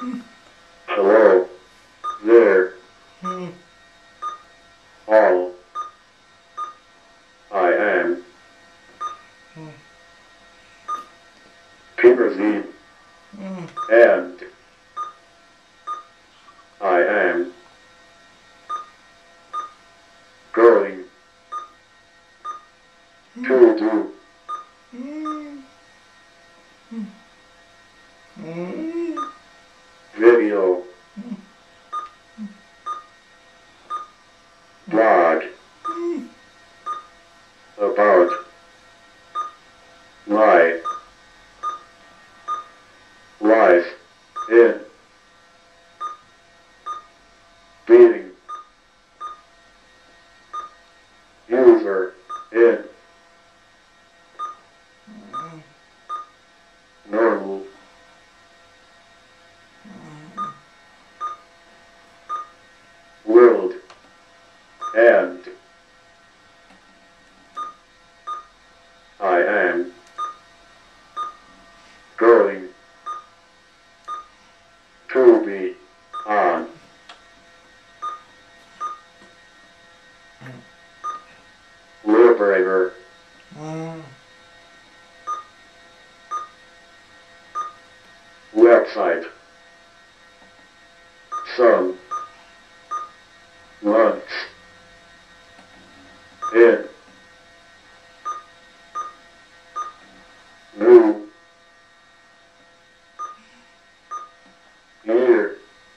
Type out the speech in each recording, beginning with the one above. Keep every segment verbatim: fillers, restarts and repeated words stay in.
Hello there, all. I am Peter Z, and I am going to do video blog about my life in being user in normal world, and I am going to be on Liberator website some months in new year.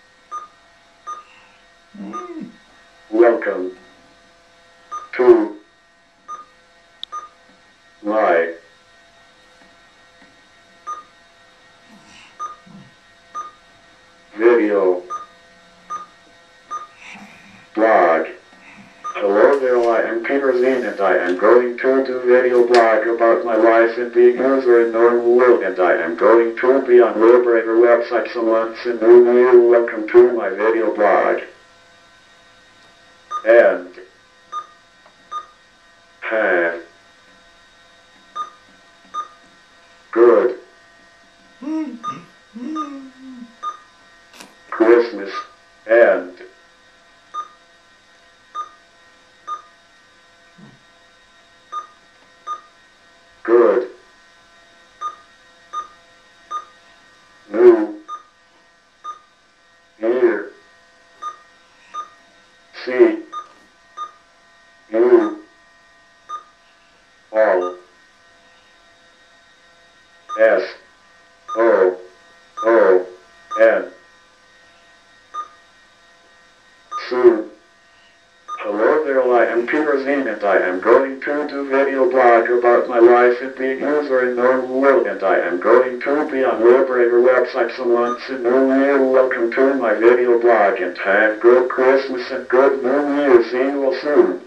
Welcome to my video blog. Hello there, I am Peter Zine, and I am going to do video blog about my life in being user in normal world, and I am going to be on Liberator website some months in new year. Welcome to my video blog. And have good Christmas and good new year. See you all. S O O N soon. Hello there, I am Peter Zine, and I am going to do video blog about my life in being user in normal world, and I am going to be on Liberator website some months in new year. Welcome to my video blog, and have good Christmas and good new year. See you all soon.